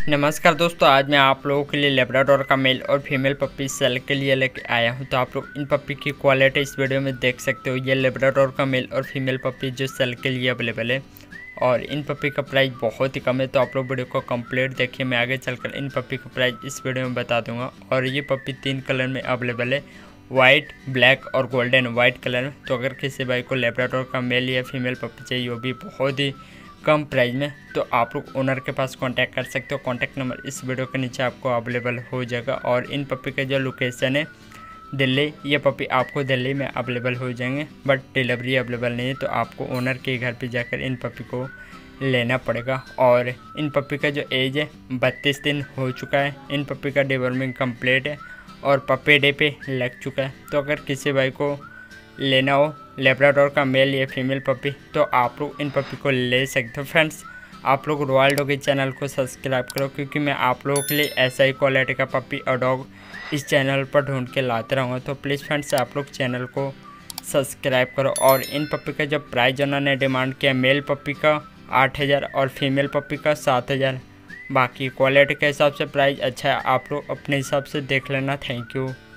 नमस्कार दोस्तों, आज मैं आप लोगों के लिए लेब्राडोर का मेल और फीमेल पप्पी सेल के लिए लेके आया हूं। तो आप लोग इन पप्पी की क्वालिटी इस वीडियो में देख सकते हो। ये लेब्राडोर का मेल और फीमेल पप्पी जो सेल के लिए अवेलेबल है और इन पप्पी का प्राइस बहुत ही कम है। तो आप लोग वीडियो को कंप्लीट देखिए। मैं आगे चलकर इन पप्पी का प्राइस इस वीडियो में बता दूंगा। और ये पप्पी 3 कलर में अवेलेबल है, वाइट, ब्लैक और गोल्डन वाइट कलर में। तो अगर किसी भाई को लेब्राडोर का मेल या फीमेल पप्पी चाहिए, वो भी बहुत ही कम प्राइस में, तो आप लोग ओनर के पास कांटेक्ट कर सकते हो। कांटेक्ट नंबर इस वीडियो के नीचे आपको अवेलेबल हो जाएगा। और इन पप्पी का जो लोकेशन है दिल्ली, ये पप्पी आपको दिल्ली में अवेलेबल हो जाएंगे, बट डिलीवरी अवेलेबल नहीं है। तो आपको ओनर के घर पे जाकर इन पप्पी को लेना पड़ेगा। और इन पप्पी का जो एज है 32 दिन हो चुका है। इन पप्पी का डिवॉर्मिंग कंप्लीट है और पप्पी डे पे लग चुका है। तो अगर किसी भाई को लेना हो लेब्राडोर का मेल या फीमेल पप्पी, तो आप लोग इन पप्पी को ले सकते हो। फ्रेंड्स, आप लोग रॉयल डॉगी चैनल को सब्सक्राइब करो, क्योंकि मैं आप लोगों के लिए ऐसा ही क्वालिटी का पप्पी और डॉग इस चैनल पर ढूंढ के लाते रहूँगा। तो प्लीज़ फ्रेंड्स, आप लोग चैनल को सब्सक्राइब करो। और इन पप्पी का जो प्राइस उन्होंने डिमांड किया, मेल पप्पी का 8,000 और फीमेल पप्पी का 7,000। बाकी क्वालिटी के हिसाब से प्राइस अच्छा है, आप लोग अपने हिसाब से देख लेना। Thank you.